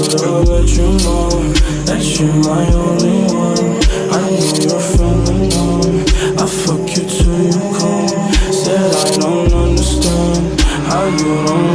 gotta let you know that you're my only one. I know you're feeling numb, I fuck you till you come. Said I don't understand how you don't